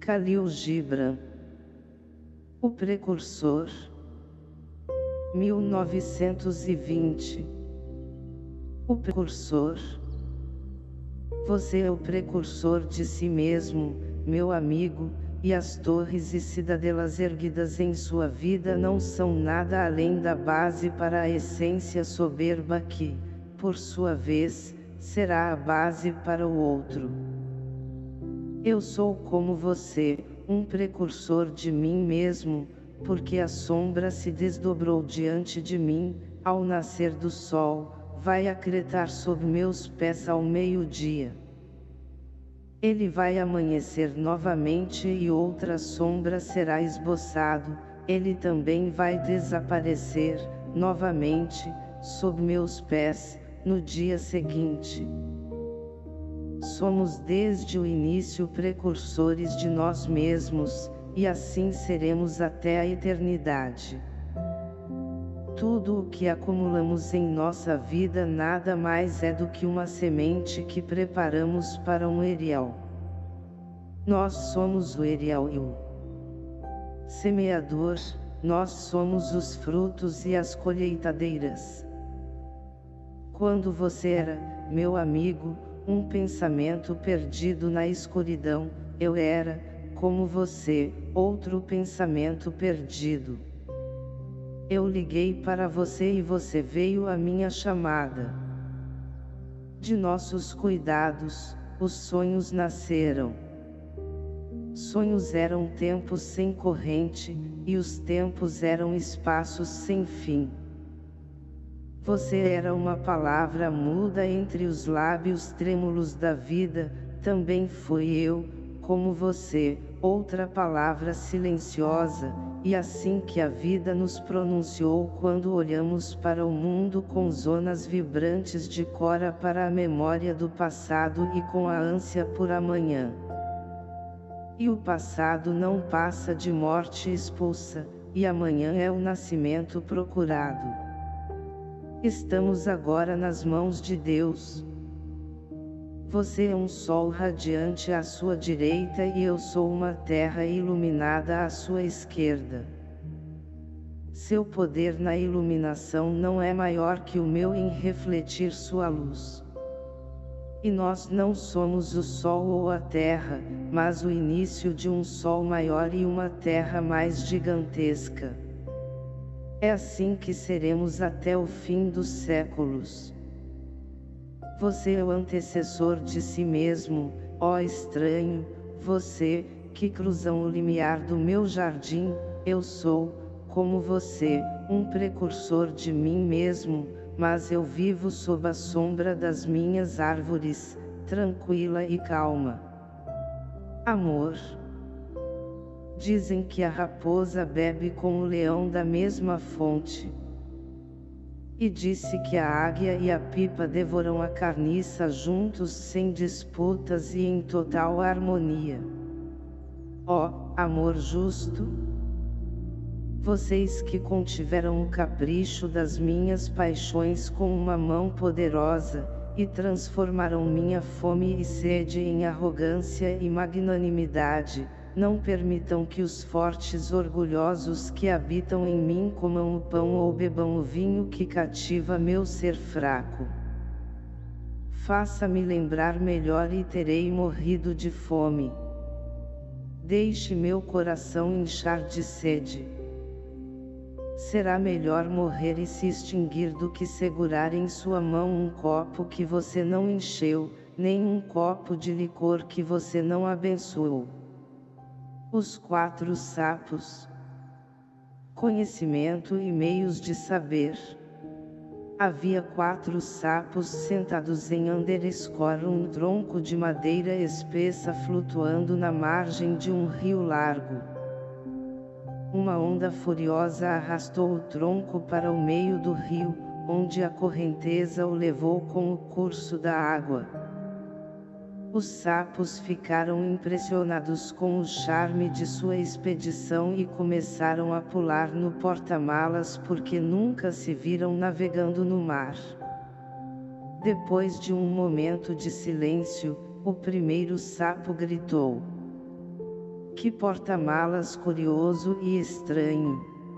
Khalil Gibran. O Precursor. 1920. O Precursor. Você é o precursor de si mesmo, meu amigo, e as torres e cidadelas erguidas em sua vida não são nada além da base para a essência soberba que, por sua vez, será a base para o outro. Eu sou como você, um precursor de mim mesmo, porque a sombra se desdobrou diante de mim, ao nascer do sol, vai acretar sob meus pés ao meio-dia. Ele vai amanhecer novamente e outra sombra será esboçado, ele também vai desaparecer, novamente, sob meus pés, no dia seguinte. Somos desde o início precursores de nós mesmos, e assim seremos até a eternidade. Tudo o que acumulamos em nossa vida nada mais é do que uma semente que preparamos para um erial. Nós somos o erial e o semeador, nós somos os frutos e as colheitadeiras. Quando você era, meu amigo, um pensamento perdido na escuridão, eu era, como você, outro pensamento perdido. Eu liguei para você e você veio à minha chamada. De nossos cuidados, os sonhos nasceram. Sonhos eram tempos sem corrente, e os tempos eram espaços sem fim. Você era uma palavra muda entre os lábios trêmulos da vida, também fui eu, como você, outra palavra silenciosa, e assim que a vida nos pronunciou quando olhamos para o mundo com zonas vibrantes de cora para a memória do passado e com a ânsia por amanhã. E o passado não passa de morte expulsa, e amanhã é o nascimento procurado. Estamos agora nas mãos de Deus. Você é um sol radiante à sua direita e eu sou uma terra iluminada à sua esquerda. Seu poder na iluminação não é maior que o meu em refletir sua luz. E nós não somos o sol ou a terra, mas o início de um sol maior e uma terra mais gigantesca. É assim que seremos até o fim dos séculos. Você é o antecessor de si mesmo, ó estranho, você, que cruzam o limiar do meu jardim, eu sou, como você, um precursor de mim mesmo, mas eu vivo sob a sombra das minhas árvores, tranquila e calma. Amor. Dizem que a raposa bebe com o leão da mesma fonte. E disse que a águia e a pipa devoram a carniça juntos sem disputas e em total harmonia. Ó, amor justo! Vocês que contiveram o capricho das minhas paixões com uma mão poderosa, e transformaram minha fome e sede em arrogância e magnanimidade, não permitam que os fortes orgulhosos que habitam em mim comam o pão ou bebam o vinho que cativa meu ser fraco. Faça-me lembrar melhor e terei morrido de fome. Deixe meu coração inchar de sede. Será melhor morrer e se extinguir do que segurar em sua mão um copo que você não encheu, nem um copo de licor que você não abençoou. Os 4 sapos. Conhecimento e meios de saber. Havia 4 sapos sentados em underscore um tronco de madeira espessa flutuando na margem de um rio largo. Uma onda furiosa arrastou o tronco para o meio do rio, onde a correnteza o levou com o curso da água. Os sapos ficaram impressionados com o charme de sua expedição e começaram a pular no porta-malas porque nunca se viram navegando no mar. Depois de um momento de silêncio, o primeiro sapo gritou: Que porta-malas curioso e estranho.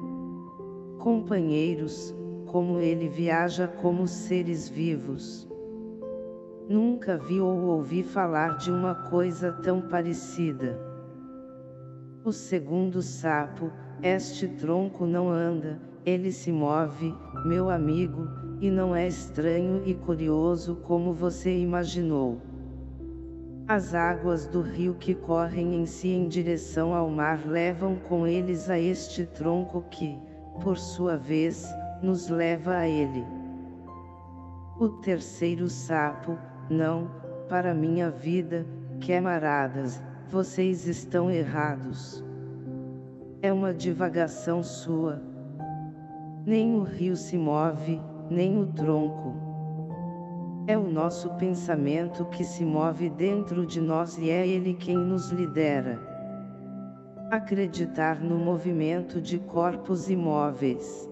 Companheiros, como ele viaja como seres vivos. Nunca vi ou ouvi falar de uma coisa tão parecida. O segundo sapo: este tronco não anda, ele se move, meu amigo, e não é estranho e curioso como você imaginou. As águas do rio que correm em si em direção ao mar levam com eles a este tronco que, por sua vez, nos leva a ele. O terceiro sapo: não, para minha vida, camaradas, vocês estão errados. É uma divagação sua. Nem o rio se move, nem o tronco. É o nosso pensamento que se move dentro de nós e é ele quem nos lidera. Acreditar no movimento de corpos imóveis.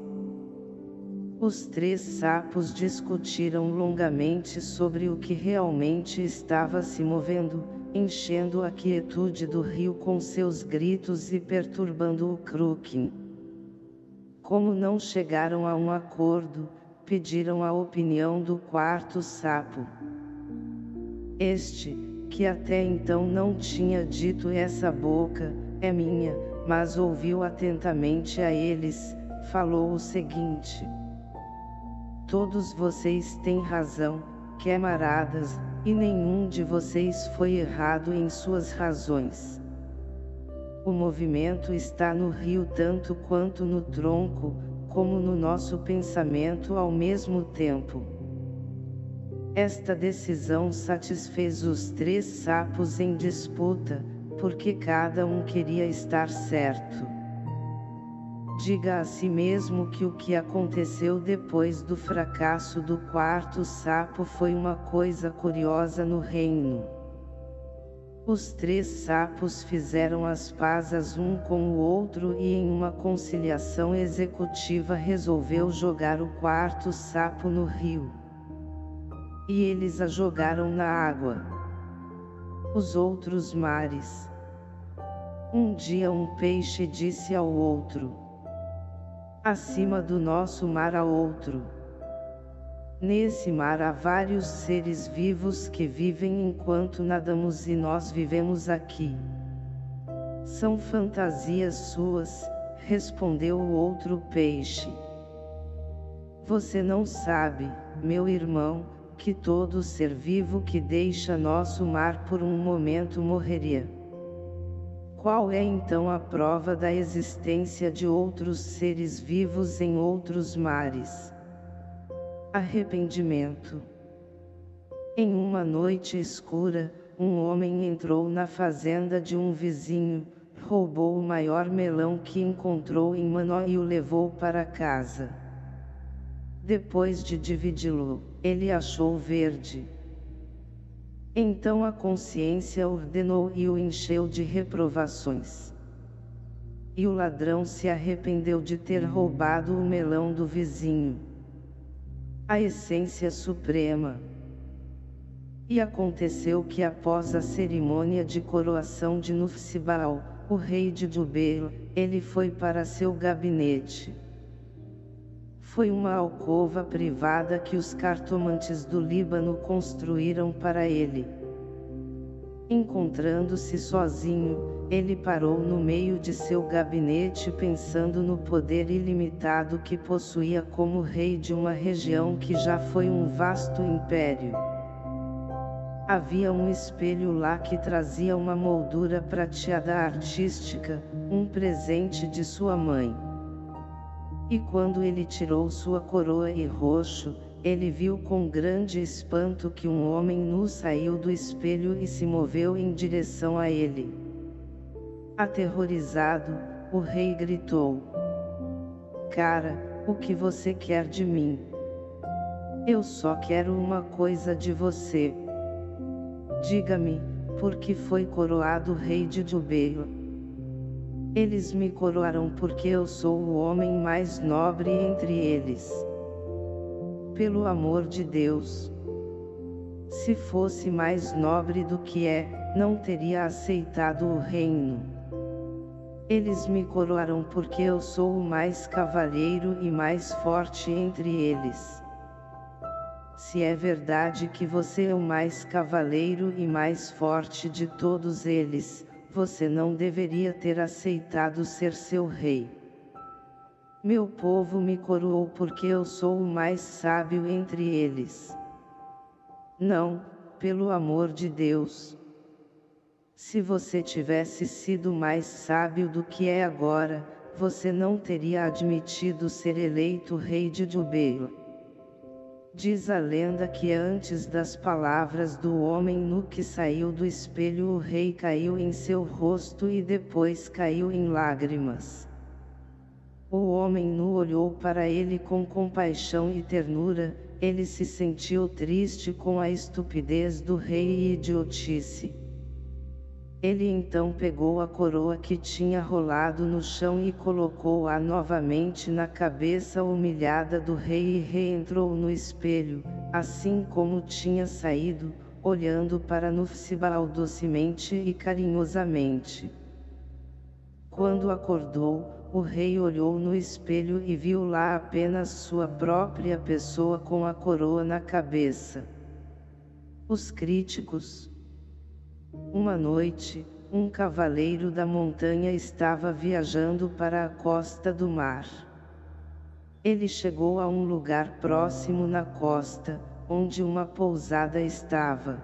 Os três sapos discutiram longamente sobre o que realmente estava se movendo, enchendo a quietude do rio com seus gritos e perturbando o Crookhing. Como não chegaram a um acordo, pediram a opinião do quarto sapo. Este, que até então não tinha dito essa boca é minha, mas ouviu atentamente a eles, falou o seguinte: todos vocês têm razão, camaradas, e nenhum de vocês foi errado em suas razões. O movimento está no rio tanto quanto no tronco, como no nosso pensamento ao mesmo tempo. Esta decisão satisfez os três sapos em disputa, porque cada um queria estar certo. Diga a si mesmo que o que aconteceu depois do fracasso do quarto sapo foi uma coisa curiosa no reino. Os três sapos fizeram as pazes um com o outro e em uma conciliação executiva resolveu jogar o quarto sapo no rio. E eles a jogaram na água. Os outros mares. Um dia um peixe disse ao outro: acima do nosso mar há outro. Nesse mar há vários seres vivos que vivem enquanto nadamos e nós vivemos aqui. São fantasias suas, respondeu o outro peixe. Você não sabe, meu irmão, que todo ser vivo que deixa nosso mar por um momento morreria. Qual é então a prova da existência de outros seres vivos em outros mares? Arrependimento. Em uma noite escura, um homem entrou na fazenda de um vizinho, roubou o maior melão que encontrou em mão e o levou para casa. Depois de dividi-lo, ele achou verde. Então a consciência ordenou e o encheu de reprovações. E o ladrão se arrependeu de ter roubado o melão do vizinho. A essência suprema. E aconteceu que após a cerimônia de coroação de Nufsibal, o rei de Jubeil, ele foi para seu gabinete. Foi uma alcova privada que os cartomantes do Líbano construíram para ele. Encontrando-se sozinho, ele parou no meio de seu gabinete pensando no poder ilimitado que possuía como rei de uma região que já foi um vasto império. Havia um espelho lá que trazia uma moldura prateada artística, um presente de sua mãe. E quando ele tirou sua coroa e roxo, ele viu com grande espanto que um homem nu saiu do espelho e se moveu em direção a ele. Aterrorizado, o rei gritou: cara, o que você quer de mim? Eu só quero uma coisa de você. Diga-me, por que foi coroado rei de Jubeil? Eles me coroaram porque eu sou o homem mais nobre entre eles. Pelo amor de Deus! Se fosse mais nobre do que é, não teria aceitado o reino. Eles me coroaram porque eu sou o mais cavalheiro e mais forte entre eles. Se é verdade que você é o mais cavaleiro e mais forte de todos eles, você não deveria ter aceitado ser seu rei. Meu povo me coroou porque eu sou o mais sábio entre eles. Não, pelo amor de Deus. Se você tivesse sido mais sábio do que é agora, você não teria admitido ser eleito rei de Jubeila. Diz a lenda que antes das palavras do homem nu que saiu do espelho, o rei caiu em seu rosto e depois caiu em lágrimas. O homem nu olhou para ele com compaixão e ternura, ele se sentiu triste com a estupidez do rei e idiotice. Ele então pegou a coroa que tinha rolado no chão e colocou-a novamente na cabeça humilhada do rei e reentrou no espelho, assim como tinha saído, olhando para Nufsibal docemente e carinhosamente. Quando acordou, o rei olhou no espelho e viu lá apenas sua própria pessoa com a coroa na cabeça. Os críticos. Uma noite, um cavaleiro da montanha estava viajando para a costa do mar. Ele chegou a um lugar próximo na costa, onde uma pousada estava.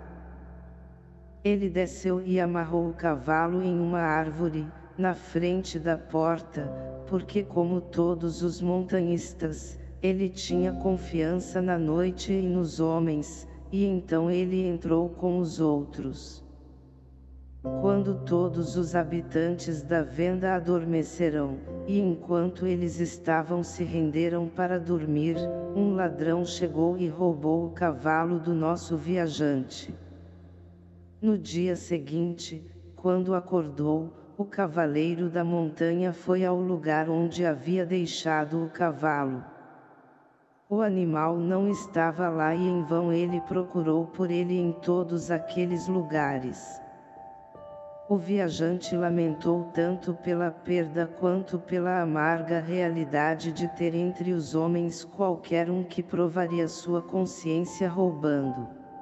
Ele desceu e amarrou o cavalo em uma árvore, na frente da porta, porque como todos os montanhistas, ele tinha confiança na noite e nos homens, e então ele entrou com os outros. Quando todos os habitantes da venda adormeceram, e enquanto eles estavam se renderam para dormir, um ladrão chegou e roubou o cavalo do nosso viajante. No dia seguinte, quando acordou, o cavaleiro da montanha foi ao lugar onde havia deixado o cavalo. O animal não estava lá e em vão ele procurou por ele em todos aqueles lugares. O viajante lamentou tanto pela perda quanto pela amarga realidade de ter entre os homens qualquer um que provaria sua consciência roubando.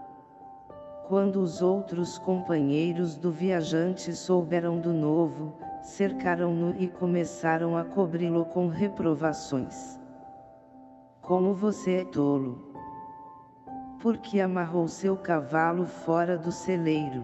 Quando os outros companheiros do viajante souberam do novo, cercaram-no e começaram a cobri-lo com reprovações. Como você é tolo! Por que amarrou seu cavalo fora do celeiro?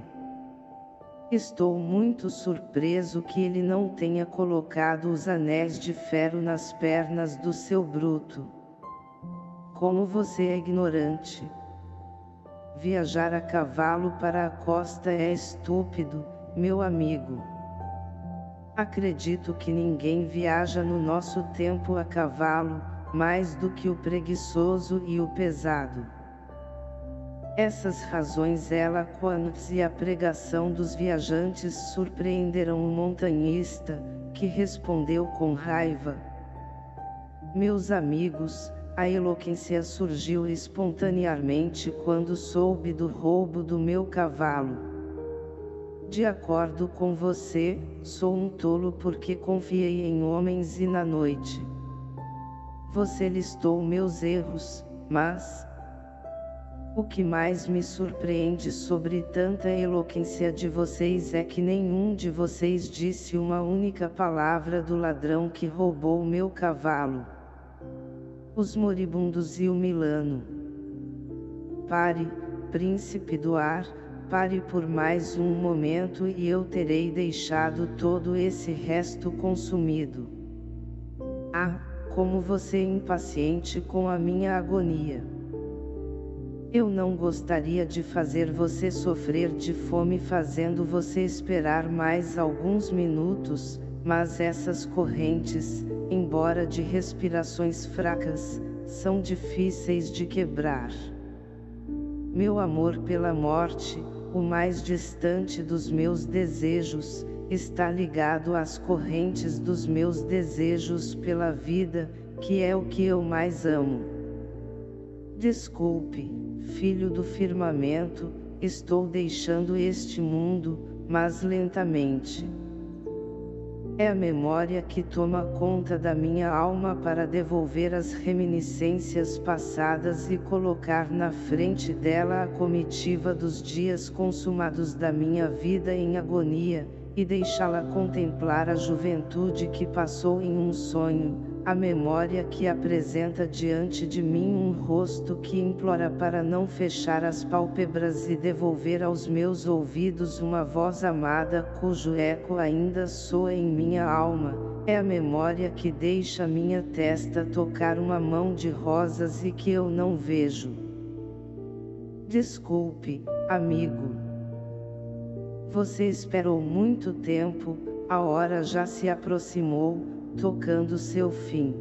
Estou muito surpreso que ele não tenha colocado os anéis de ferro nas pernas do seu bruto. Como você é ignorante! Viajar a cavalo para a costa é estúpido, meu amigo. Acredito que ninguém viaja no nosso tempo a cavalo, mais do que o preguiçoso e o pesado. Essas razões eloquentes e a pregação dos viajantes surpreenderam o montanhista, que respondeu com raiva: meus amigos, a eloquência surgiu espontaneamente quando soube do roubo do meu cavalo. De acordo com você, sou um tolo porque confiei em homens e na noite. Você listou meus erros, mas o que mais me surpreende sobre tanta eloquência de vocês é que nenhum de vocês disse uma única palavra do ladrão que roubou o meu cavalo. Os moribundos e o Milano. Pare, príncipe do ar, pare por mais um momento e eu terei deixado todo esse resto consumido. Ah, como você é impaciente com a minha agonia! Eu não gostaria de fazer você sofrer de fome fazendo você esperar mais alguns minutos, mas essas correntes, embora de respirações fracas, são difíceis de quebrar. Meu amor pela morte, o mais distante dos meus desejos, está ligado às correntes dos meus desejos pela vida, que é o que eu mais amo. Desculpe, filho do firmamento, estou deixando este mundo, mas lentamente. É a memória que toma conta da minha alma para devolver as reminiscências passadas e colocar na frente dela a comitiva dos dias consumados da minha vida em agonia, e deixá-la contemplar a juventude que passou em um sonho, a memória que apresenta diante de mim um rosto que implora para não fechar as pálpebras e devolver aos meus ouvidos uma voz amada cujo eco ainda soa em minha alma. É a memória que deixa minha testa tocar uma mão de rosas e que eu não vejo. Desculpe, amigo. Você esperou muito tempo, a hora já se aproximou, tocando seu fim.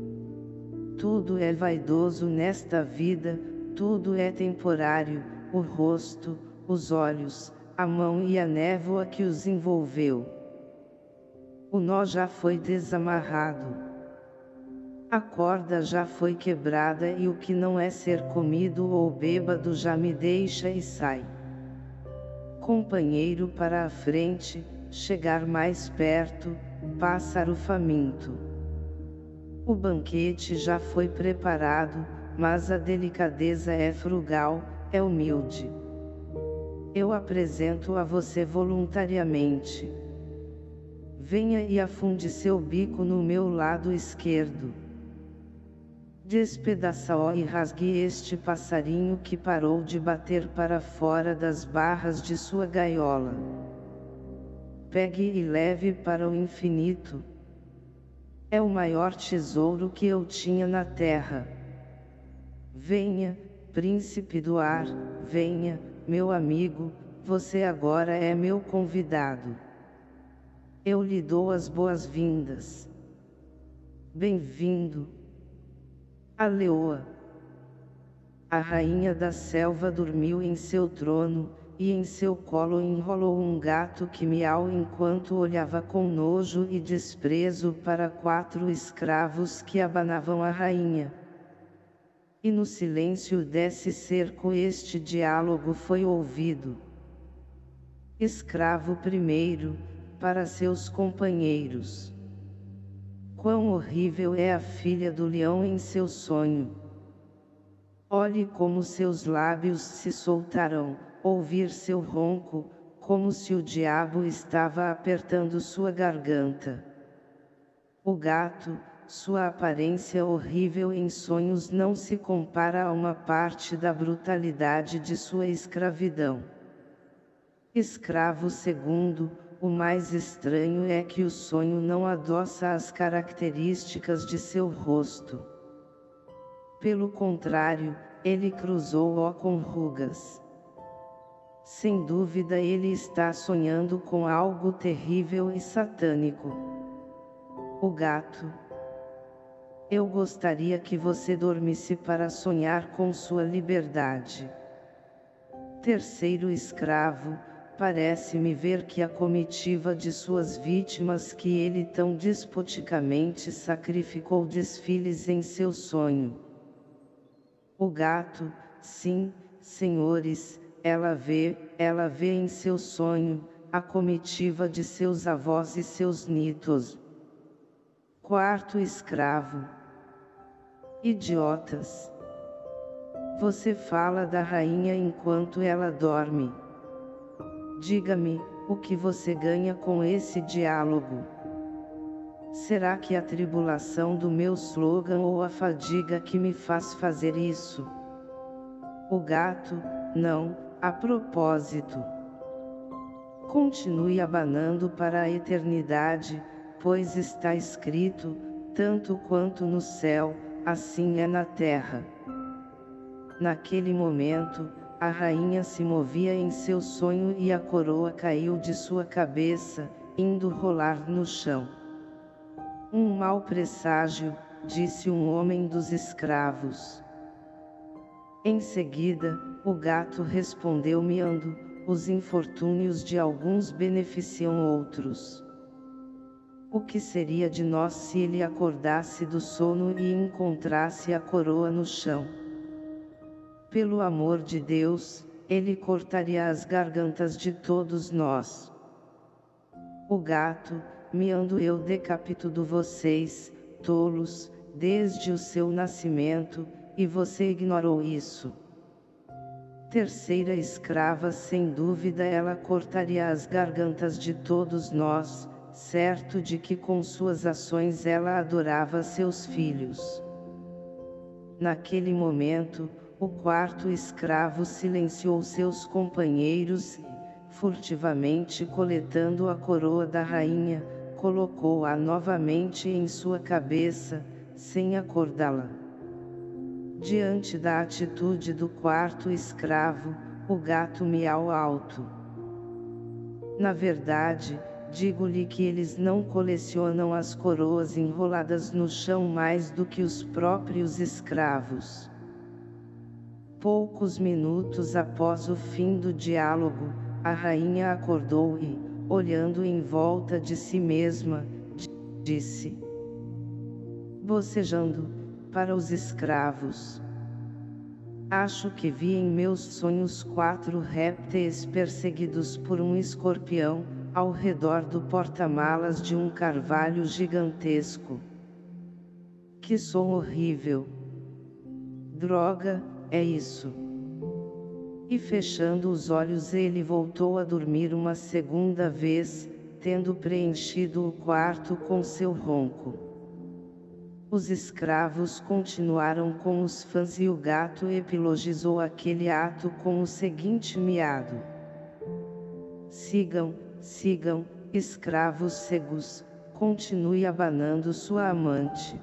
Tudo é vaidoso nesta vida, tudo é temporário, o rosto, os olhos, a mão e a névoa que os envolveu. O nó já foi desamarrado. A corda já foi quebrada e o que não é ser comido ou bêbado já me deixa e sai. Companheiro para a frente, chegar mais perto, pássaro faminto. O banquete já foi preparado, mas a delicadeza é frugal, é humilde. Eu apresento a você voluntariamente. Venha e afunde seu bico no meu lado esquerdo. Despedaça-o e rasgue este passarinho que parou de bater para fora das barras de sua gaiola. Pegue e leve para o infinito. É o maior tesouro que eu tinha na terra. Venha, príncipe do ar, venha, meu amigo, você agora é meu convidado. Eu lhe dou as boas-vindas. Bem-vindo. A leoa. A rainha da selva dormiu em seu trono, e em seu colo enrolou um gato que miau enquanto olhava com nojo e desprezo para 4 escravos que abanavam a rainha. E no silêncio desse cerco este diálogo foi ouvido. Escravo primeiro, para seus companheiros. Quão horrível é a filha do leão em seu sonho. Olhe como seus lábios se soltarão, ouvir seu ronco, como se o diabo estava apertando sua garganta. O gato, sua aparência horrível em sonhos não se compara a uma parte da brutalidade de sua escravidão. Escravo segundo, o mais estranho é que o sonho não adoça as características de seu rosto. Pelo contrário, ele cruzou-o com rugas. Sem dúvida ele está sonhando com algo terrível e satânico. O gato. Eu gostaria que você dormisse para sonhar com sua liberdade. Terceiro escravo. Parece-me ver que a comitiva de suas vítimas que ele tão despoticamente sacrificou desfiles em seu sonho. O gato, sim, senhores, ela vê em seu sonho, a comitiva de seus avós e seus nitos. Quarto escravo. Idiotas. Você fala da rainha enquanto ela dorme. Diga-me, o que você ganha com esse diálogo? Será que a tribulação do meu slogan ou a fadiga que me faz fazer isso? O gato, não, a propósito. Continue abanando para a eternidade, pois está escrito, tanto quanto no céu, assim é na terra. Naquele momento, a rainha se movia em seu sonho e a coroa caiu de sua cabeça, indo rolar no chão. Um mau presságio, disse um homem dos escravos. Em seguida, o gato respondeu miando, os infortúnios de alguns beneficiam outros. O que seria de nós se ele acordasse do sono e encontrasse a coroa no chão? Pelo amor de Deus, ele cortaria as gargantas de todos nós. O gato, me ando eu decapitando vocês, tolos, desde o seu nascimento, e você ignorou isso. Terceira escrava, sem dúvida ela cortaria as gargantas de todos nós, certo de que com suas ações ela adorava seus filhos. Naquele momento, o quarto escravo silenciou seus companheiros e, furtivamente coletando a coroa da rainha, colocou-a novamente em sua cabeça, sem acordá-la. Diante da atitude do quarto escravo, o gato miau alto. Na verdade, digo-lhe que eles não colecionam as coroas enroladas no chão mais do que os próprios escravos. Poucos minutos após o fim do diálogo, a rainha acordou e, olhando em volta de si mesma, disse, bocejando, para os escravos: acho que vi em meus sonhos 4 répteis perseguidos por um escorpião, ao redor do porta-malas de um carvalho gigantesco. Que som horrível! Droga, é isso! E fechando os olhos ele voltou a dormir uma segunda vez, tendo preenchido o quarto com seu ronco. Os escravos continuaram com os fãs e o gato epilogizou aquele ato com o seguinte miado: sigam, sigam, escravos cegos, continue abanando sua amante.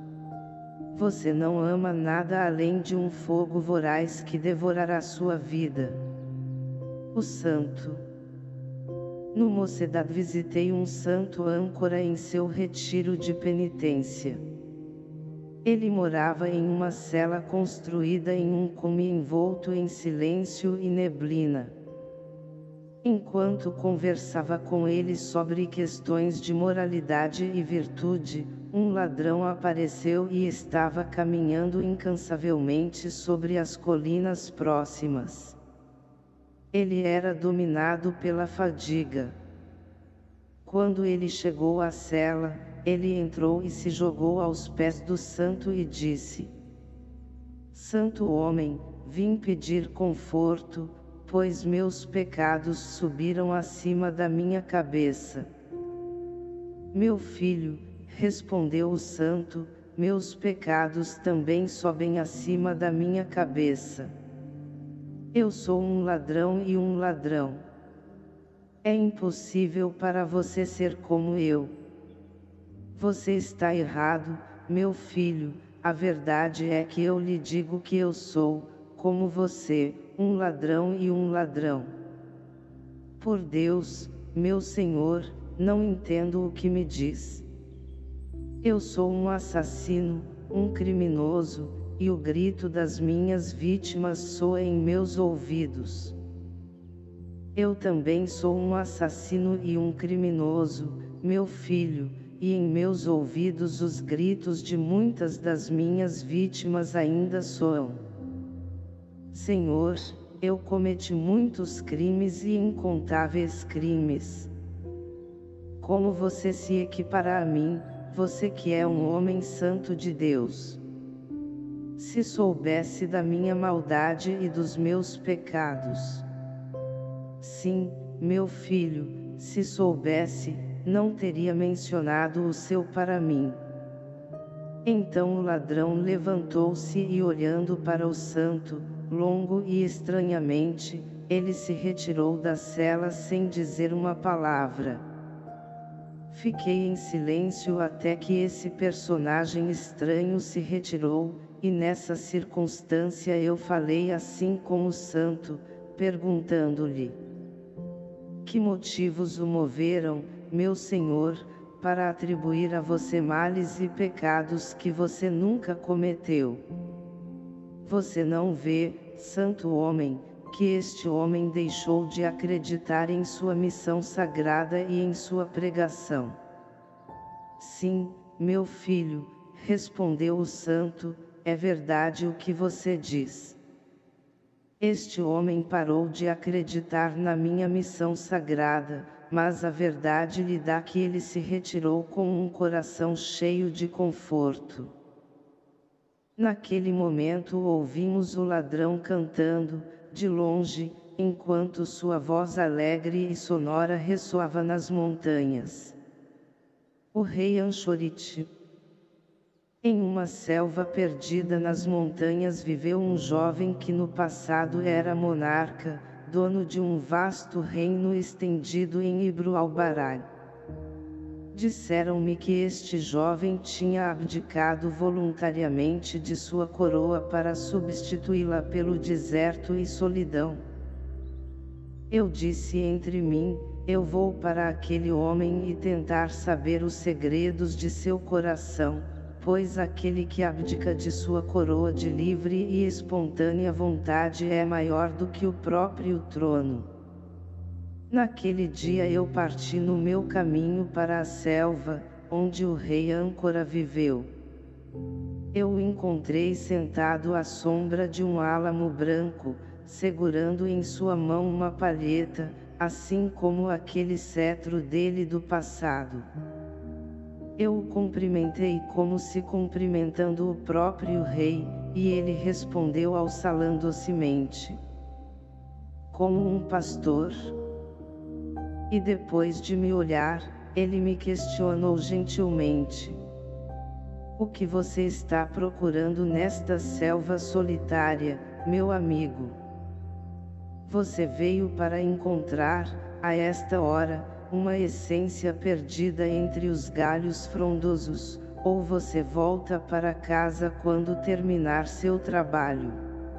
Você não ama nada além de um fogo voraz que devorará sua vida. O santo. No Mocedade visitei um santo âncora em seu retiro de penitência. Ele morava em uma cela construída em um cume envolto em silêncio e neblina. Enquanto conversava com ele sobre questões de moralidade e virtude, um ladrão apareceu e estava caminhando incansavelmente sobre as colinas próximas. Ele era dominado pela fadiga. Quando ele chegou à cela, ele entrou e se jogou aos pés do santo e disse: Santo homem, vim pedir conforto, pois meus pecados subiram acima da minha cabeça. Meu filho, respondeu o santo, meus pecados também sobem acima da minha cabeça. Eu sou um ladrão e um ladrão. É impossível para você ser como eu. Você está errado, meu filho, a verdade é que eu lhe digo que eu sou, como você, um ladrão e um ladrão. Por Deus, meu Senhor, não entendo o que me diz. Eu sou um assassino, um criminoso, e o grito das minhas vítimas soa em meus ouvidos. Eu também sou um assassino e um criminoso, meu filho, e em meus ouvidos os gritos de muitas das minhas vítimas ainda soam. Senhor, eu cometi muitos crimes e incontáveis crimes. Como você se equipara a mim, você que é um homem santo de Deus? Se soubesse da minha maldade e dos meus pecados. Sim, meu filho, se soubesse, não teria mencionado o seu para mim. Então o ladrão levantou-se e olhando para o santo, longo e estranhamente, ele se retirou da cela sem dizer uma palavra. Fiquei em silêncio até que esse personagem estranho se retirou, e nessa circunstância eu falei assim com o santo, perguntando-lhe: que motivos o moveram, meu senhor, para atribuir a você males e pecados que você nunca cometeu? Você não vê, santo homem, que este homem deixou de acreditar em sua missão sagrada e em sua pregação? Sim, meu filho, respondeu o santo, é verdade o que você diz. Este homem parou de acreditar na minha missão sagrada, mas a verdade lhe dá que ele se retirou com um coração cheio de conforto. Naquele momento ouvimos o ladrão cantando, de longe, enquanto sua voz alegre e sonora ressoava nas montanhas. O rei Anchorite. Em uma selva perdida nas montanhas viveu um jovem que no passado era monarca, dono de um vasto reino estendido em Ibru-al-Barai. Disseram-me que este jovem tinha abdicado voluntariamente de sua coroa para substituí-la pelo deserto e solidão. Eu disse entre mim, eu vou para aquele homem e tentar saber os segredos de seu coração, pois aquele que abdica de sua coroa de livre e espontânea vontade é maior do que o próprio trono. Naquele dia eu parti no meu caminho para a selva, onde o rei Âncora viveu. Eu o encontrei sentado à sombra de um álamo branco, segurando em sua mão uma palheta, assim como aquele cetro dele do passado. Eu o cumprimentei como se cumprimentando o próprio rei, e ele respondeu ao salão docemente: como um pastor. E depois de me olhar, ele me questionou gentilmente: o que você está procurando nesta selva solitária, meu amigo? Você veio para encontrar, a esta hora, uma essência perdida entre os galhos frondosos, ou você volta para casa quando terminar seu trabalho?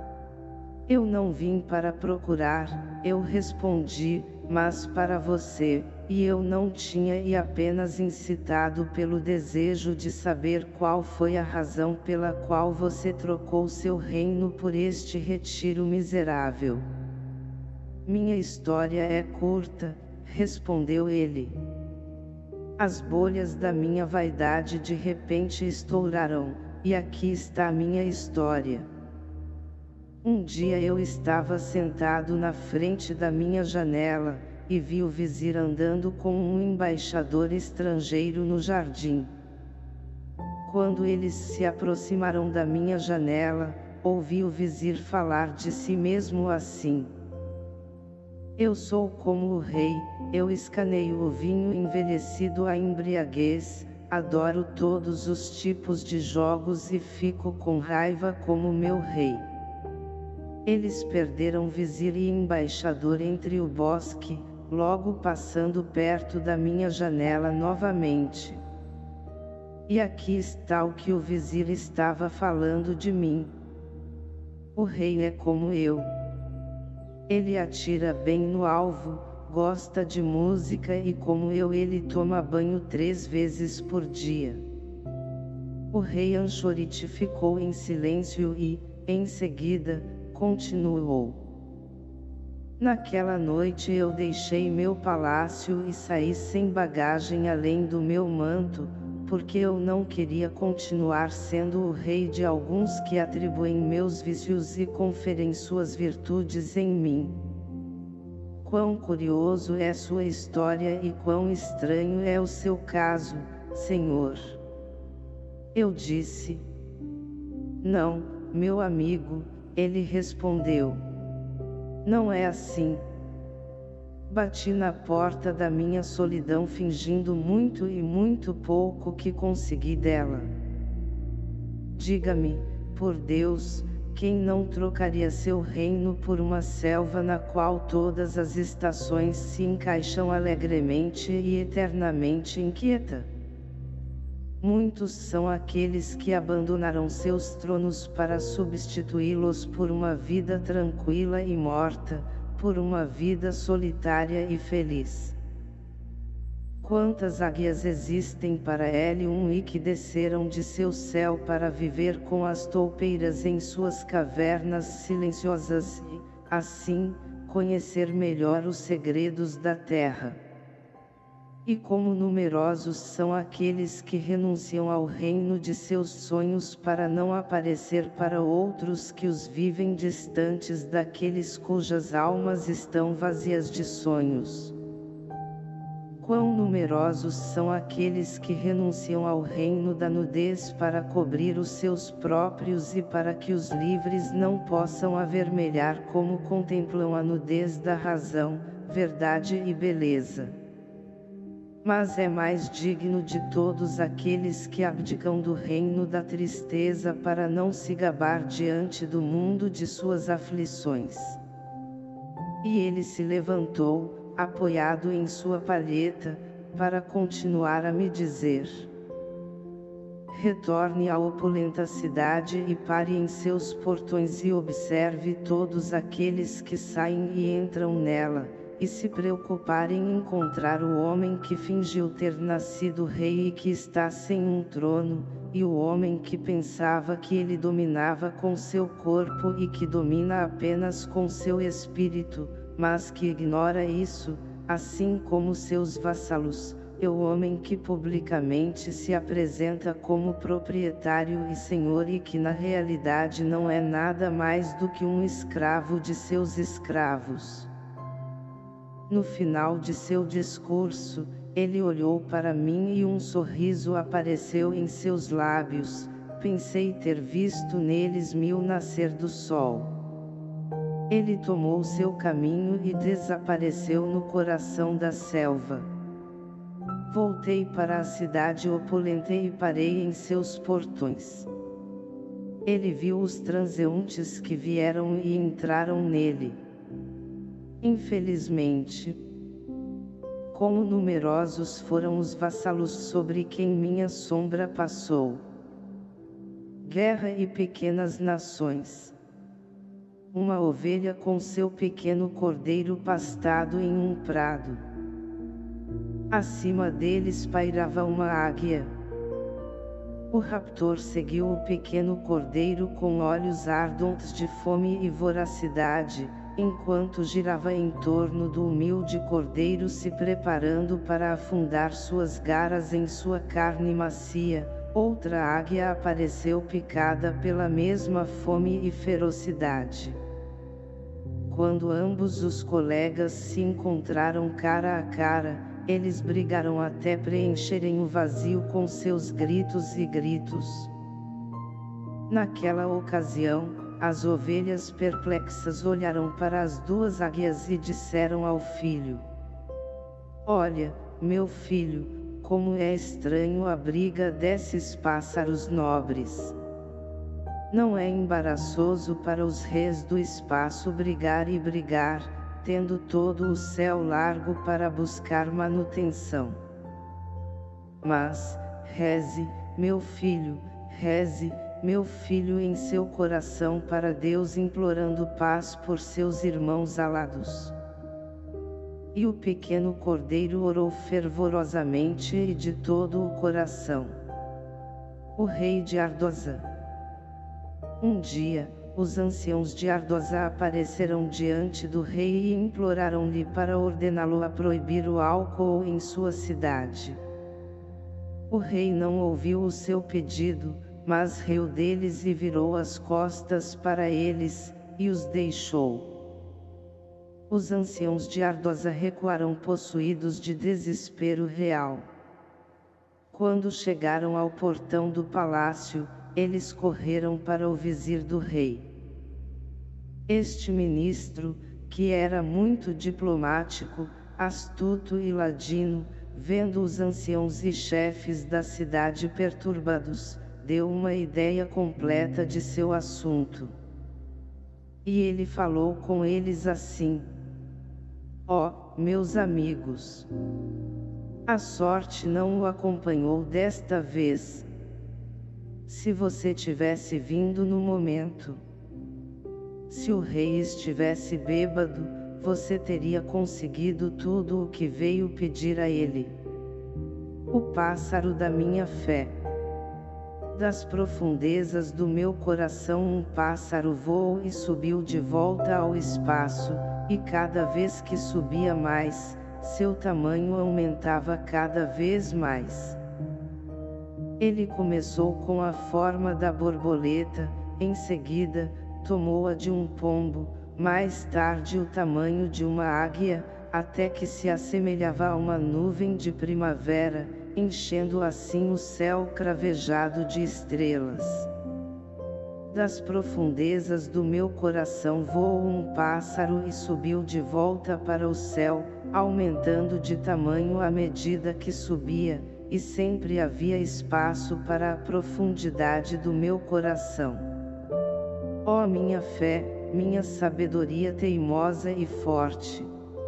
Eu não vim para procurar, eu respondi, mas para você, e eu não tinha e apenas incitado pelo desejo de saber qual foi a razão pela qual você trocou seu reino por este retiro miserável. Minha história é curta, respondeu ele. As bolhas da minha vaidade de repente estouraram, e aqui está a minha história. Um dia eu estava sentado na frente da minha janela, e vi o vizir andando com um embaixador estrangeiro no jardim. Quando eles se aproximaram da minha janela, ouvi o vizir falar de si mesmo assim: eu sou como o rei, eu escaneio o vinho envelhecido à embriaguez, adoro todos os tipos de jogos e fico com raiva como meu rei. Eles perderam vizir e embaixador entre o bosque, logo passando perto da minha janela novamente. E aqui está o que o vizir estava falando de mim. O rei é como eu. Ele atira bem no alvo, gosta de música e como eu ele toma banho 3 vezes por dia. O rei Anchorite ficou em silêncio e, em seguida, continuou: naquela noite eu deixei meu palácio e saí sem bagagem além do meu manto, porque eu não queria continuar sendo o rei de alguns que atribuem meus vícios e conferem suas virtudes em mim. Quão curioso é sua história e quão estranho é o seu caso, Senhor. Eu disse: não, meu amigo, ele respondeu. Não é assim. Bati na porta da minha solidão fingindo muito e muito pouco que consegui dela. Diga-me, por Deus, quem não trocaria seu reino por uma selva na qual todas as estações se encaixam alegremente e eternamente inquieta? Muitos são aqueles que abandonaram seus tronos para substituí-los por uma vida tranquila e morta, por uma vida solitária e feliz. Quantas águias existem para Helium e que desceram de seu céu para viver com as toupeiras em suas cavernas silenciosas e, assim, conhecer melhor os segredos da terra. E como numerosos são aqueles que renunciam ao reino de seus sonhos para não aparecer para outros que os vivem distantes daqueles cujas almas estão vazias de sonhos. Quão numerosos são aqueles que renunciam ao reino da nudez para cobrir os seus próprios e para que os livres não possam avermelhar como contemplam a nudez da razão, verdade e beleza. Mas é mais digno de todos aqueles que abdicam do reino da tristeza para não se gabar diante do mundo de suas aflições. E ele se levantou, apoiado em sua palheta, para continuar a me dizer: retorne à opulenta cidade e pare em seus portões e observe todos aqueles que saem e entram nela, e se preocupar em encontrar o homem que fingiu ter nascido rei e que está sem um trono, e o homem que pensava que ele dominava com seu corpo e que domina apenas com seu espírito, mas que ignora isso, assim como seus vassalos, e o homem que publicamente se apresenta como proprietário e senhor e que na realidade não é nada mais do que um escravo de seus escravos. No final de seu discurso, ele olhou para mim e um sorriso apareceu em seus lábios. Pensei ter visto neles o nascer do sol. Ele tomou seu caminho e desapareceu no coração da selva. Voltei para a cidade opulenta e parei em seus portões. Ele viu os transeuntes que vieram e entraram nele. Infelizmente, como numerosos foram os vassalos sobre quem minha sombra passou. Guerra e pequenas nações. Uma ovelha com seu pequeno cordeiro pastado em um prado. Acima deles pairava uma águia. O raptor seguiu o pequeno cordeiro com olhos ardentes de fome e voracidade, enquanto girava em torno do humilde cordeiro se preparando para afundar suas garras em sua carne macia. Outra águia apareceu picada pela mesma fome e ferocidade. Quando ambos os colegas se encontraram cara a cara, eles brigaram até preencherem o vazio com seus gritos e gritos. Naquela ocasião, as ovelhas perplexas olharam para as duas águias e disseram ao filho: olha, meu filho, como é estranho a briga desses pássaros nobres. Não é embaraçoso para os reis do espaço brigar e brigar, tendo todo o céu largo para buscar manutenção. Mas, reze, meu filho, reze, meu filho em seu coração para Deus implorando paz por seus irmãos alados. E o pequeno cordeiro orou fervorosamente e de todo o coração. O rei de Ardoza. Um dia, os anciãos de Ardoza apareceram diante do rei e imploraram-lhe para ordená-lo a proibir o álcool em sua cidade. O rei não ouviu o seu pedido, mas riu deles e virou as costas para eles, e os deixou. Os anciãos de Ardoza recuaram possuídos de desespero real. Quando chegaram ao portão do palácio, eles correram para o vizir do rei. Este ministro, que era muito diplomático, astuto e ladino, vendo os anciãos e chefes da cidade perturbados, deu uma ideia completa de seu assunto. E ele falou com eles assim: ó, meus amigos, a sorte não o acompanhou desta vez. Se você tivesse vindo no momento, se o rei estivesse bêbado, você teria conseguido tudo o que veio pedir a ele. O pássaro da minha fé. Das profundezas do meu coração um pássaro voou e subiu de volta ao espaço, e cada vez que subia mais, seu tamanho aumentava cada vez mais. Ele começou com a forma da borboleta, em seguida, tomou a de um pombo, mais tarde o tamanho de uma águia, até que se assemelhava a uma nuvem de primavera, enchendo assim o céu cravejado de estrelas. Das profundezas do meu coração voou um pássaro e subiu de volta para o céu, aumentando de tamanho à medida que subia, e sempre havia espaço para a profundidade do meu coração. Ó minha fé, minha sabedoria teimosa e forte!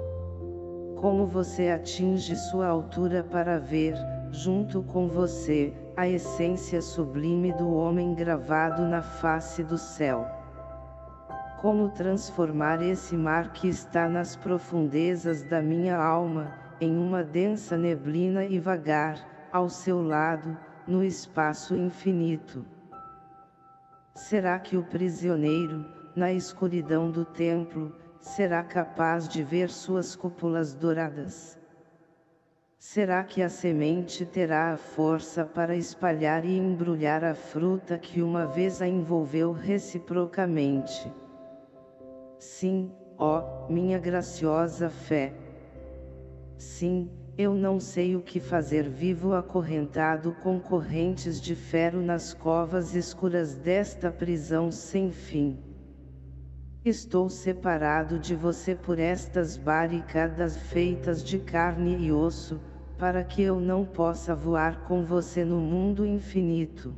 Como você atinge sua altura para ver, junto com você, a essência sublime do homem gravado na face do céu. Como transformar esse mar que está nas profundezas da minha alma, em uma densa neblina e vagar, ao seu lado, no espaço infinito? Será que o prisioneiro, na escuridão do templo, será capaz de ver suas cúpulas douradas? Será que a semente terá a força para espalhar e embrulhar a fruta que uma vez a envolveu reciprocamente? Sim, ó, minha graciosa fé. Sim, eu não sei o que fazer vivo acorrentado com correntes de ferro nas covas escuras desta prisão sem fim. Estou separado de você por estas barricadas feitas de carne e osso, para que eu não possa voar com você no mundo infinito.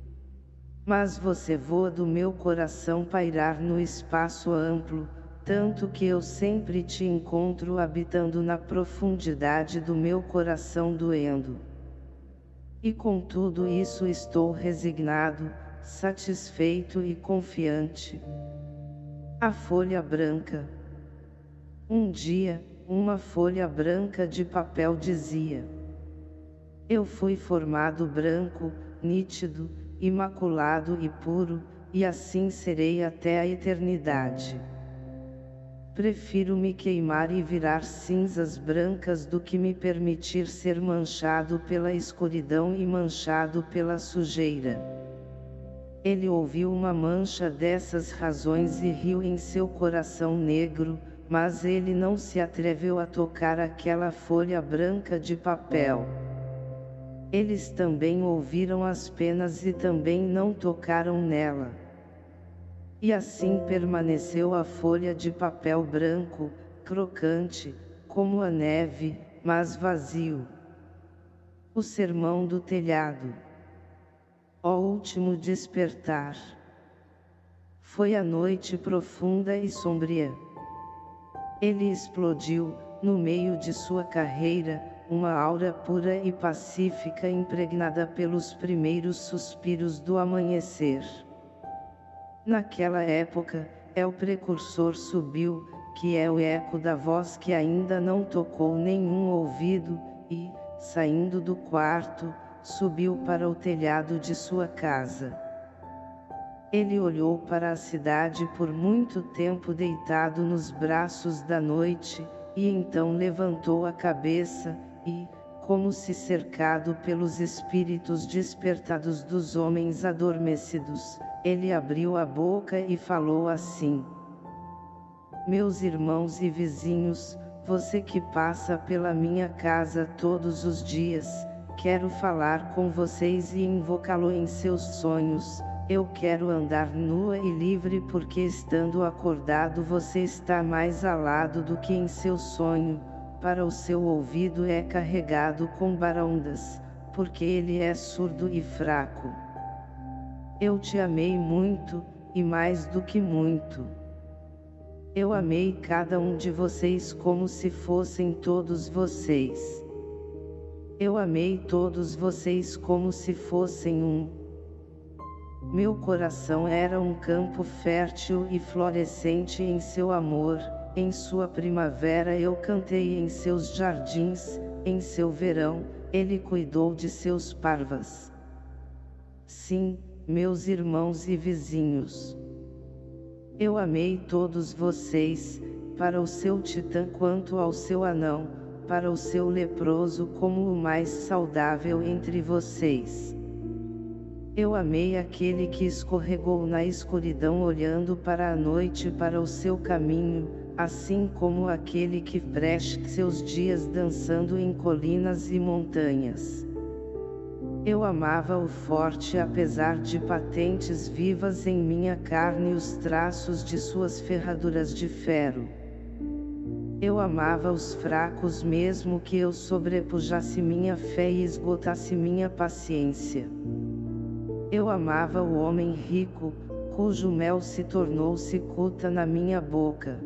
Mas você voa do meu coração pairar no espaço amplo, tanto que eu sempre te encontro habitando na profundidade do meu coração doendo. E com tudo isso estou resignado, satisfeito e confiante. A folha branca. Um dia, uma folha branca de papel dizia: eu fui formado branco, nítido, imaculado e puro, e assim serei até a eternidade. Prefiro me queimar e virar cinzas brancas do que me permitir ser manchado pela escuridão e manchado pela sujeira. Ele ouviu uma mancha dessas razões e riu em seu coração negro, mas ele não se atreveu a tocar aquela folha branca de papel. Eles também ouviram as penas e também não tocaram nela. E assim permaneceu a folha de papel branco, crocante, como a neve, mas vazio. O sermão do telhado. Ó último despertar. Foi a noite profunda e sombria. Ele explodiu, no meio de sua carreira, uma aura pura e pacífica impregnada pelos primeiros suspiros do amanhecer. Naquela época, o precursor subiu, que é o eco da voz que ainda não tocou nenhum ouvido, e, saindo do quarto, subiu para o telhado de sua casa. Ele olhou para a cidade por muito tempo deitado nos braços da noite, e então levantou a cabeça, e, como se cercado pelos espíritos despertados dos homens adormecidos, ele abriu a boca e falou assim: meus irmãos e vizinhos, você que passa pela minha casa todos os dias, quero falar com vocês e invocá-lo em seus sonhos. Eu quero andar nua e livre porque estando acordado você está mais alado do que em seu sonho, para o seu ouvido é carregado com barondas, porque ele é surdo e fraco. Eu te amei muito, e mais do que muito. Eu amei cada um de vocês como se fossem todos vocês. Eu amei todos vocês como se fossem um. Meu coração era um campo fértil e florescente em seu amor, em sua primavera eu cantei em seus jardins, em seu verão, ele cuidou de seus parvas. Sim, meus irmãos e vizinhos. Eu amei todos vocês, para o seu titã quanto ao seu anão, para o seu leproso como o mais saudável entre vocês. Eu amei aquele que escorregou na escuridão olhando para a noite para o seu caminho, assim como aquele que preste seus dias dançando em colinas e montanhas. Eu amava o forte apesar de patentes vivas em minha carne e os traços de suas ferraduras de ferro. Eu amava os fracos mesmo que eu sobrepujasse minha fé e esgotasse minha paciência. Eu amava o homem rico, cujo mel se tornou cicuta na minha boca.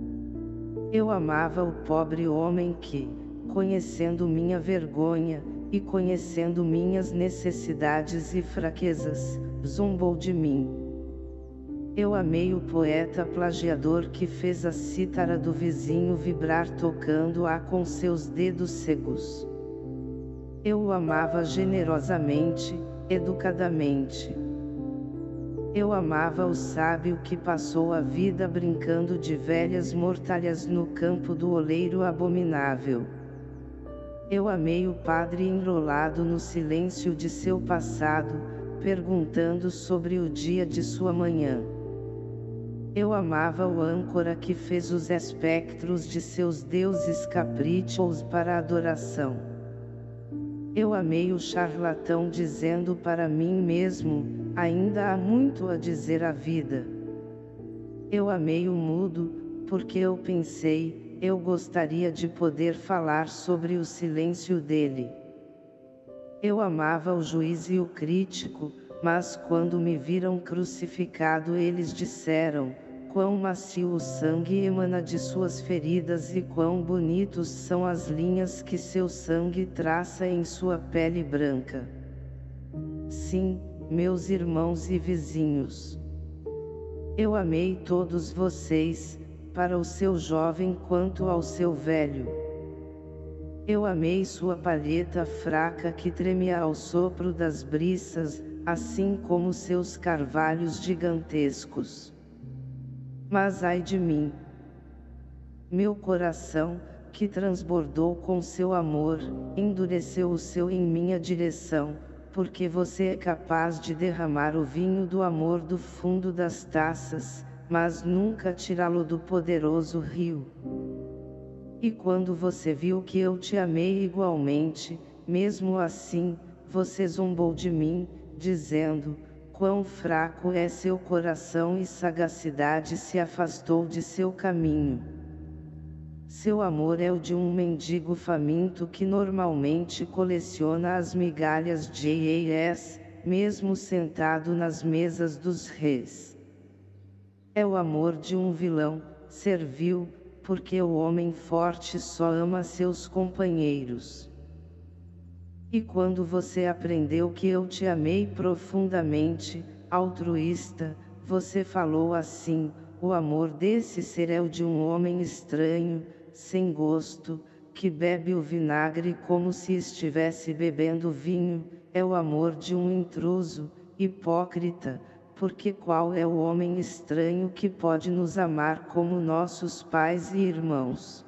Eu amava o pobre homem que, conhecendo minha vergonha, e conhecendo minhas necessidades e fraquezas, zombou de mim. Eu amei o poeta plagiador que fez a cítara do vizinho vibrar tocando-a com seus dedos cegos. Eu o amava generosamente, educadamente. Eu amava o sábio que passou a vida brincando de velhas mortalhas no campo do oleiro abominável. Eu amei o padre enrolado no silêncio de seu passado, perguntando sobre o dia de sua manhã. Eu amava o âncora que fez os espectros de seus deuses caprichosos para adoração. Eu amei o charlatão dizendo para mim mesmo, ainda há muito a dizer à vida. Eu amei o mudo, porque eu pensei, eu gostaria de poder falar sobre o silêncio dele. Eu amava o juiz e o crítico, mas quando me viram crucificado eles disseram, quão macio o sangue emana de suas feridas e quão bonitos são as linhas que seu sangue traça em sua pele branca. Sim, meus irmãos e vizinhos. Eu amei todos vocês, para o seu jovem quanto ao seu velho. Eu amei sua palheta fraca que tremia ao sopro das briças, assim como seus carvalhos gigantescos. Mas ai de mim! Meu coração, que transbordou com seu amor, endureceu o seu em minha direção, porque você é capaz de derramar o vinho do amor do fundo das taças, mas nunca tirá-lo do poderoso rio. E quando você viu que eu te amei igualmente, mesmo assim, você zombou de mim, dizendo, quão fraco é seu coração e sagacidade se afastou de seu caminho. Seu amor é o de um mendigo faminto que normalmente coleciona as migalhas JAS, mesmo sentado nas mesas dos reis. É o amor de um vilão, servil, porque o homem forte só ama seus companheiros. E quando você aprendeu que eu te amei profundamente, altruísta, você falou assim, o amor desse ser é o de um homem estranho, sem gosto, que bebe o vinagre como se estivesse bebendo vinho, é o amor de um intruso, hipócrita, porque qual é o homem estranho que pode nos amar como nossos pais e irmãos?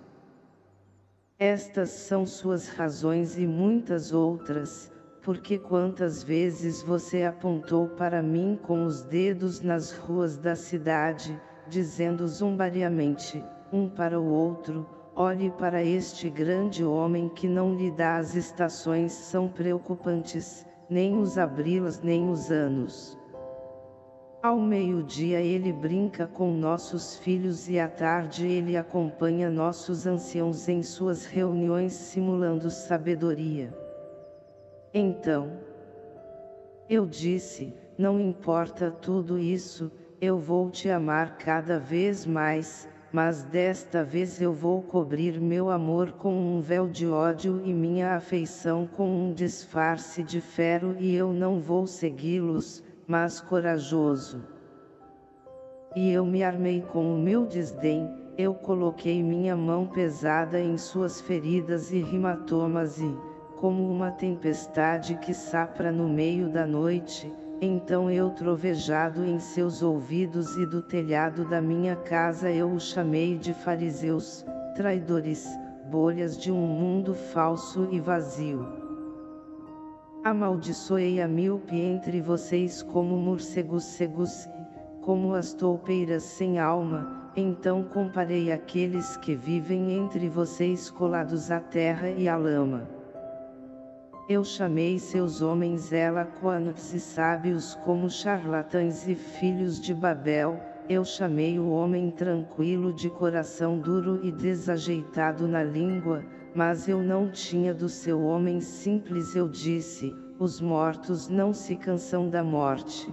Estas são suas razões e muitas outras, porque quantas vezes você apontou para mim com os dedos nas ruas da cidade, dizendo zombariamente, um para o outro, olhe para este grande homem que não lhe dá as estações são preocupantes, nem os abrilos nem os anos. Ao meio-dia ele brinca com nossos filhos e à tarde ele acompanha nossos anciãos em suas reuniões simulando sabedoria. Então, eu disse, não importa tudo isso, eu vou te amar cada vez mais, mas desta vez eu vou cobrir meu amor com um véu de ódio e minha afeição com um disfarce de ferro e eu não vou segui-los, mas corajoso. E eu me armei com o meu desdém, eu coloquei minha mão pesada em suas feridas e hematomas e, como uma tempestade que sopra no meio da noite, então eu trovejado em seus ouvidos e do telhado da minha casa eu o chamei de fariseus, traidores, bolhas de um mundo falso e vazio. Amaldiçoei a míope entre vocês como morcegos cegos, como as toupeiras sem alma, então comparei aqueles que vivem entre vocês colados à terra e à lama. Eu chamei seus homens eloquentes e sábios como charlatães e filhos de Babel. Eu chamei o homem tranquilo de coração duro e desajeitado na língua, mas eu não tinha do seu homem simples. Eu disse: os mortos não se cansam da morte.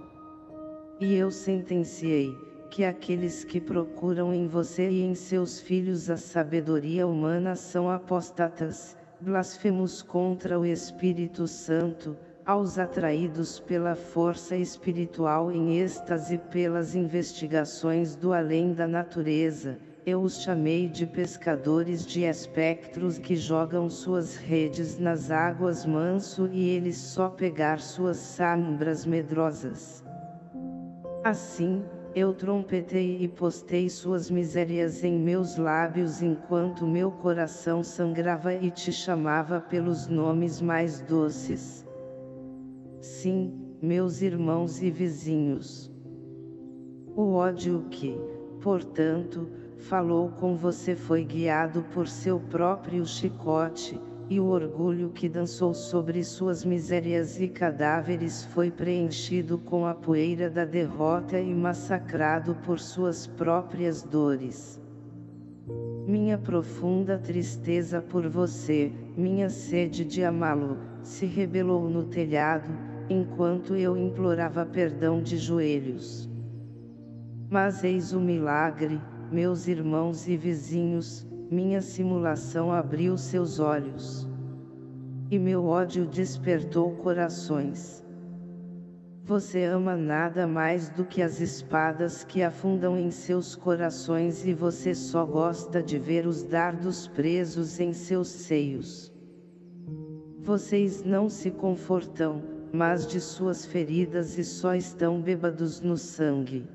E eu sentenciei que aqueles que procuram em você e em seus filhos a sabedoria humana são apóstatas, blasfemos contra o Espírito Santo, aos atraídos pela força espiritual em êxtase pelas investigações do além da natureza. Eu os chamei de pescadores de espectros que jogam suas redes nas águas manso e eles só pegar suas sombras medrosas. Assim, eu trompetei e postei suas misérias em meus lábios enquanto meu coração sangrava e te chamava pelos nomes mais doces. Sim, meus irmãos e vizinhos. O ódio que, portanto, falou com você foi guiado por seu próprio chicote, e o orgulho que dançou sobre suas misérias e cadáveres foi preenchido com a poeira da derrota e massacrado por suas próprias dores. Minha profunda tristeza por você, minha sede de amá-lo, se rebelou no telhado, enquanto eu implorava perdão de joelhos. Mas eis o milagre, meus irmãos e vizinhos, minha simulação abriu seus olhos. E meu ódio despertou corações. Você ama nada mais do que as espadas que afundam em seus corações e você só gosta de ver os dardos presos em seus seios. Vocês não se confortam, mas de suas feridas e só estão bêbados no sangue.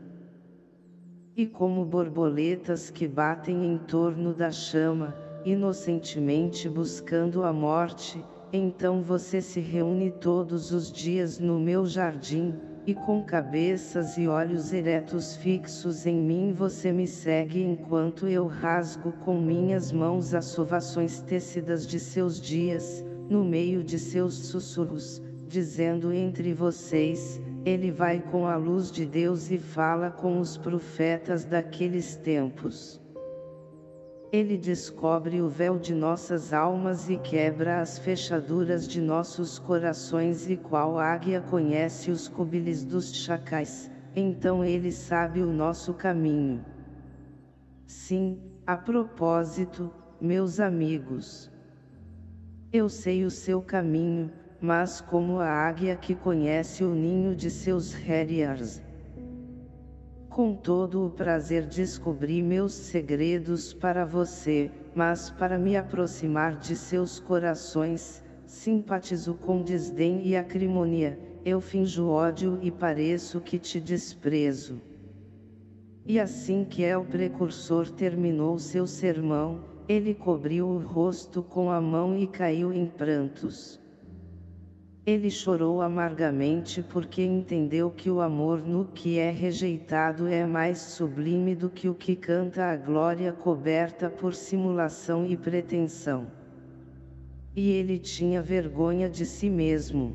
E como borboletas que batem em torno da chama, inocentemente buscando a morte, então você se reúne todos os dias no meu jardim, e com cabeças e olhos eretos fixos em mim você me segue enquanto eu rasgo com minhas mãos as sovações tecidas de seus dias, no meio de seus sussurros, dizendo entre vocês: ele vai com a luz de Deus e fala com os profetas daqueles tempos. Ele descobre o véu de nossas almas e quebra as fechaduras de nossos corações, e qual águia conhece os cubiles dos chacais, então ele sabe o nosso caminho. Sim, a propósito, meus amigos. Eu sei o seu caminho, mas como a águia que conhece o ninho de seus harriers. Com todo o prazer descobri meus segredos para você, mas para me aproximar de seus corações, simpatizo com desdém e acrimonia, eu finjo ódio e pareço que te desprezo. E assim que o precursor terminou seu sermão, ele cobriu o rosto com a mão e caiu em prantos. Ele chorou amargamente porque entendeu que o amor no que é rejeitado é mais sublime do que o que canta a glória coberta por simulação e pretensão. E ele tinha vergonha de si mesmo.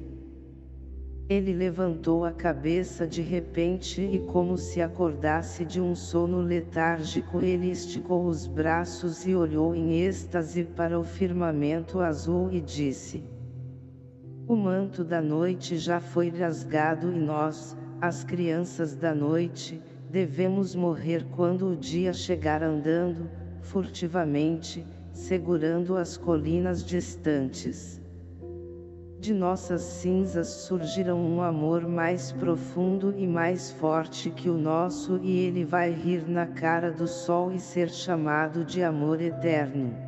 Ele levantou a cabeça de repente e, como se acordasse de um sono letárgico, ele esticou os braços e olhou em êxtase para o firmamento azul e disse: o manto da noite já foi rasgado e nós, as crianças da noite, devemos morrer quando o dia chegar andando, furtivamente, segurando as colinas distantes. De nossas cinzas surgirá um amor mais profundo e mais forte que o nosso, e ele vai rir na cara do sol e ser chamado de amor eterno.